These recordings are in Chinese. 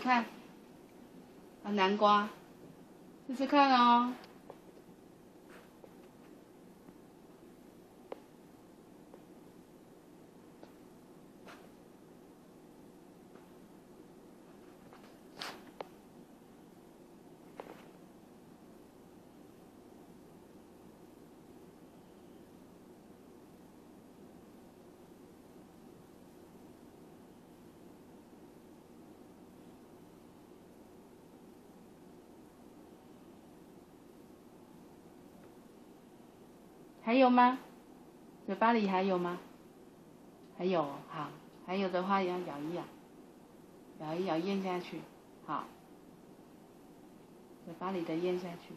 看。啊，南瓜，试试看哦。还有吗？嘴巴里还有吗？还有，好，还有的话要咬一咬，咬一咬，咽下去，好，嘴巴里的咽下去。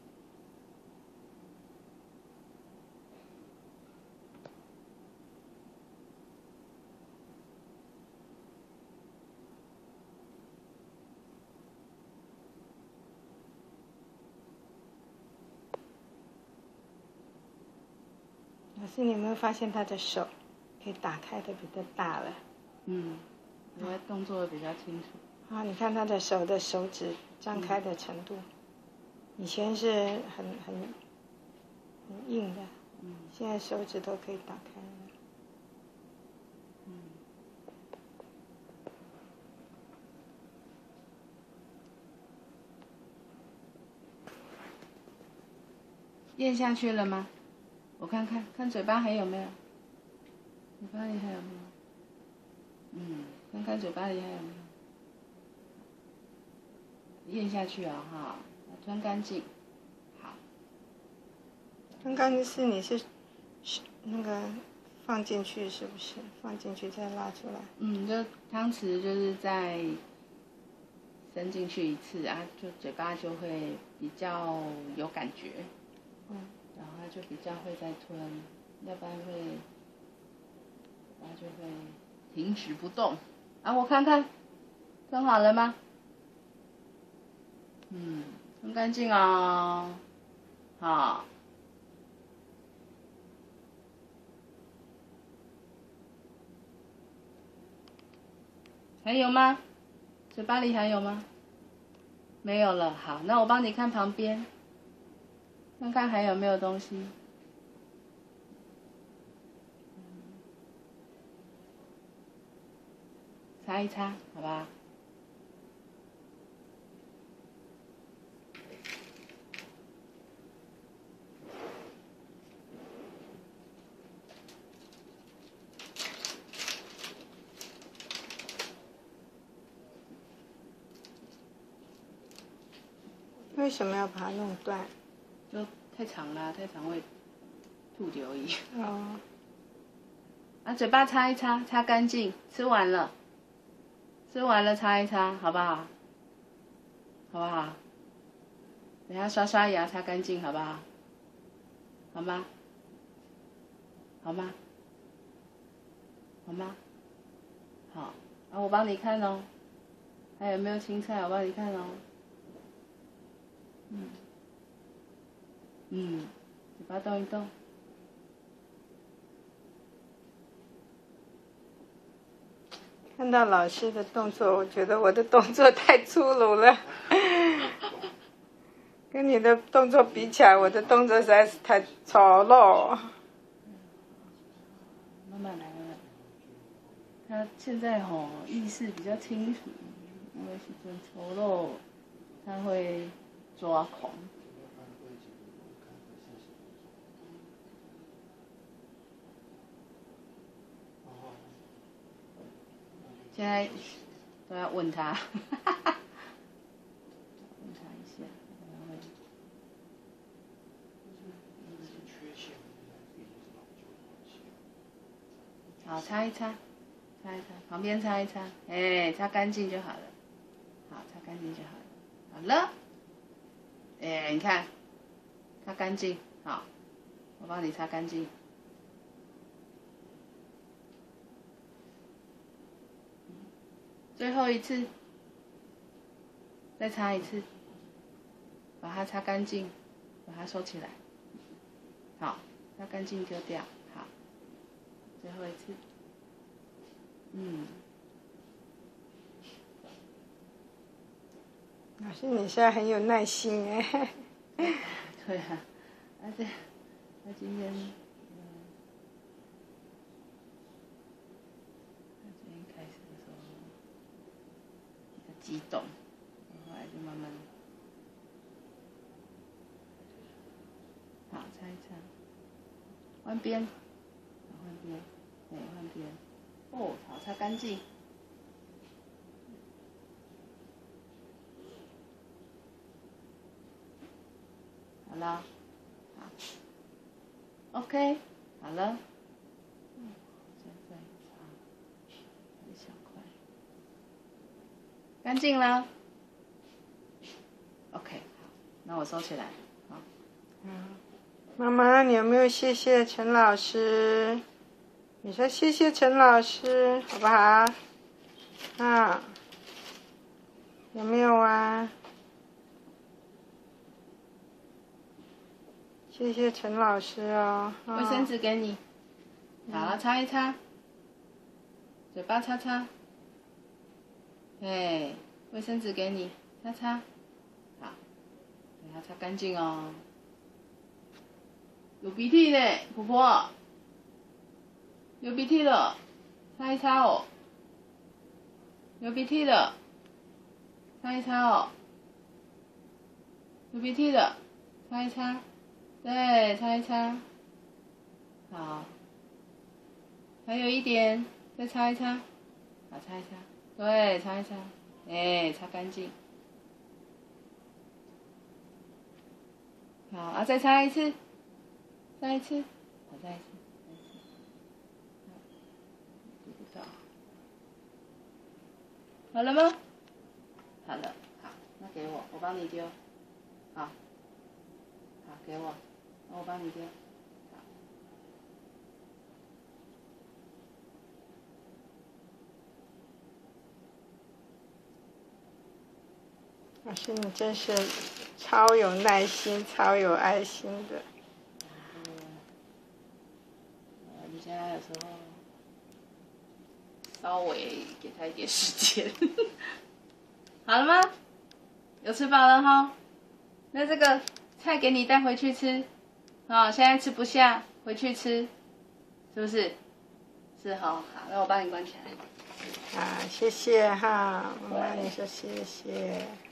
老师，你有没有发现他的手可以打开的比较大了？ 因为动作比较清楚。 啊，你看他的手指张开的程度，以前是很硬的，现在手指都可以打开了。 咽下去了吗？我看看，看嘴巴还有没有？嘴巴里还有没有？看看嘴巴里还有没有？咽下去啊，哈，吞干净。好。 吞干净你是那个放进去是不是？放进去再拉出来。 就汤匙就是再伸进去一次啊，就嘴巴就会比较有感觉。然后就比较会再吞，要不然就会停止不动。啊，我看看，吞好了吗？吞干净哦。好。还有吗？嘴巴里还有吗？没有了。好，那我帮你看旁边，看看还有没有东西。擦一擦，好吧？ 为什么要把它弄断？ 就太长了，太长会吐流液。嘴巴擦一擦，擦干净，吃完了擦一擦，好不好？好不好？等下刷牙，擦干净，好不好？好吗？好吗？好吗？好，我帮你看哦，还有没有青菜？我帮你看哦。嘴巴动一动。 看到老师的动作，我觉得我的动作太粗鲁了，跟你的动作比起来，我的动作实在是太丑陋。 慢慢来，慢慢来。他现在意识比较清楚，因为是真丑陋，他会抓狂。现在都要问他，问他一下，好，擦一擦，擦一擦，旁边擦一擦，擦干净就好了。好，擦干净就好了。好了，你看，擦干净，好，我帮你擦干净。最后一次，再擦一次，把它擦干净，把它收起来。好，擦干净丢掉。好，最后一次。 老师，你现在很有耐心哎。 对啊，而且他今天，他今天开始的时候比较激动，后来就慢慢，好擦一擦，换边，换边，哎换边，哦好擦干净。好了，好 ，OK， 好了，现在擦一小块，干净了 ，OK， 好，那我收起来，好。 妈妈，你有没有谢谢陈老师？你说谢谢陈老师，好不好？啊，有没有啊？谢谢陈老师哦。 卫生纸给你，好，擦一擦，嘴巴擦擦，哎，卫生纸给你，擦擦，好，给它擦干净哦。有鼻涕呢，婆婆，流鼻涕了，擦一擦哦。流鼻涕了，擦一擦哦。流鼻涕了，擦一擦。对，擦一擦，好，还有一点，再擦一擦，好，擦一擦，对，擦一擦，哎，擦干净，好，啊，再擦一次，再一次，好，再一次，再一次，不知道，好了吗？好了，好，那给我，我帮你丢，好，好，给我。我帮你丢。 老师，你真是超有耐心、超有爱心的。 你现在有时候稍微给他一点时间。好了吗？有吃饱了哈？那这个菜给你带回去吃。哦，现在吃不下，回去吃，是不是？是哈，好，那我帮你关起来。 啊，谢谢哈，妈妈，你说谢谢。